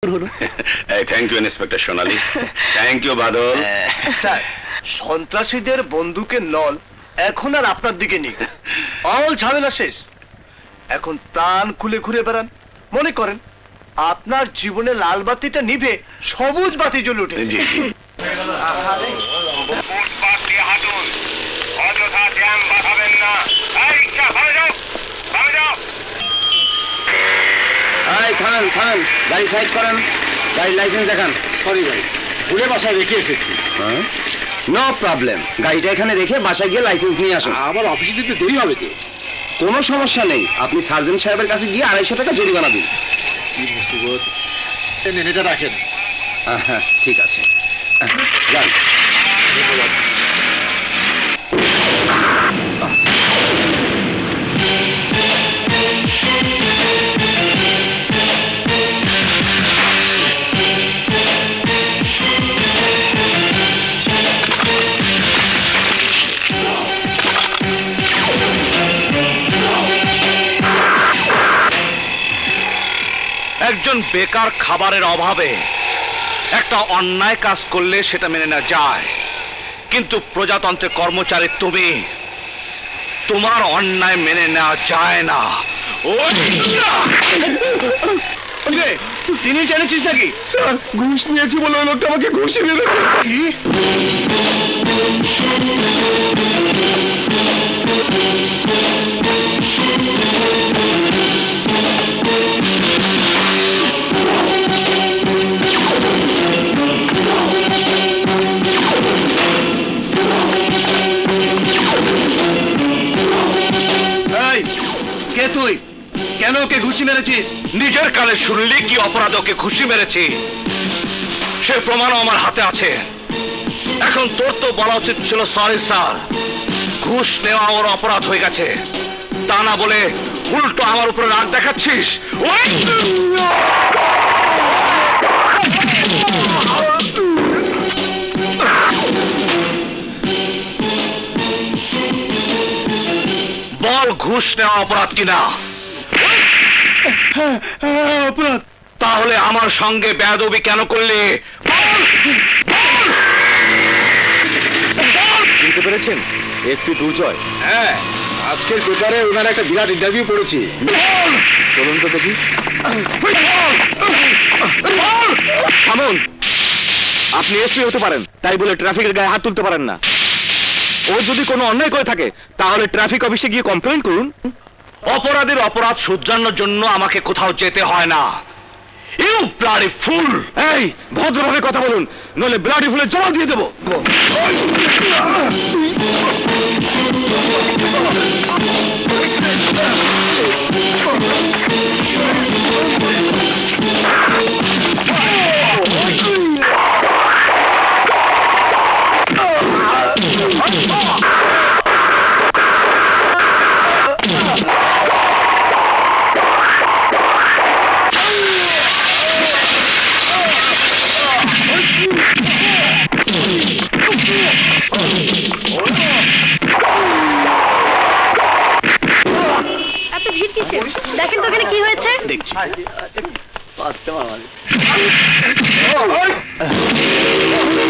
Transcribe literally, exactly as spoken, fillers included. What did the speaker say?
উত্তর হলো। Thank you inspector Sonali, thank you Badal. Sir, সন্ত্রাসীদের বন্দুকের নল এখন আর আপনার দিকে নেই, অল ঝামেলা শেষ। এখন প্রাণ খুলে ঘুরে বেড়ান, মনে করেন আপনার জীবনে লাল বাতিটা নিভে সবুজ বাতি জ্বলে উঠেছে। জি জি। অযথা জ্যাম বাঁধাবেন না। এই রিকশা থামে যাও, থামে যাও। এই থামেন থামেন, গাড়ি সাইড করেন, গাড়ির লাইসেন্স দেখান। সরি ভাই, ভুলে বাসায় রেখে এসেছি। নো প্রবলেম, গাড়িটা এখানে রেখে বাসায় গিয়ে লাইসেন্স নিয়ে আসুন। আমার অফিসে যেতে দেরি হবে তো? কোনো সমস্যা নেই, আপনি সার্জেন্ট সাহেবের কাছে গিয়ে আড়াইশো টাকা জরিমানা দিন। কি মুসিবত! এটা রাখেন। হ্যাঁ ঠিক আছে, যান। ধন্যবাদ। একজন বেকার খাবারের অভাবে একটা অন্যায় কাজ করলে সেটা মেনে নেওয়া যায়, কিন্তু প্রজাতন্ত্রের কর্মচারী তুমি, তোমার অন্যায় মেনে নেওয়া যায় না। তিনি জেনেছিস নাকি? স্যার, ঘুষ নিয়েছি বলে ওই লোকটা আমাকে ঘুষি মেরেছে। কে তুই? কেন ওকে ঘুষি মেরেছিস? নিজের কানে শুনলি কি অপরাধ ওকে ঘুষি মেরেছি, সে প্রমাণও আমার হাতে আছে। এখন তোর তো বলা উচিত ছিল সরি স্যার, ঘুষ নেওয়া ওর অপরাধ হয়ে গেছে, তা না বলে উল্টো আমার উপরে রাগ দেখাচ্ছিস। বল, ঘুষ নেওয়া অপরাধ কিনা? অপরাধ। তাহলে আমার সঙ্গে বেয়াদবি কেন করলে? বুঝতে পেরেছেন এসপি দুর্জয়? হ্যাঁ, আজকের পেপারে ওনার একটা বিরাট ইন্টারভিউ পড়েছি। চলুন তো দেখি। থামুন, আপনি এসপি হতে পারেন, তাই বলে ট্রাফিকের গায়ে হাত তুলতে পারেন না। ও যদি কোনো অন্যায় করে থাকে তাহলে ট্রাফিক অফিসে গিয়ে কমপ্লেন করুন। অপরাধের অপরাধ শুধরানোর জন্য আমাকে কোথাও যেতে হয় না। You bloody fool! এই, ভদ্রভাবে কথা বলুন, নইলে ব্লাডি ফুলের জবাব দিয়ে দেবো। দেখেন তো এখানে কি হয়েছে। দেখছি।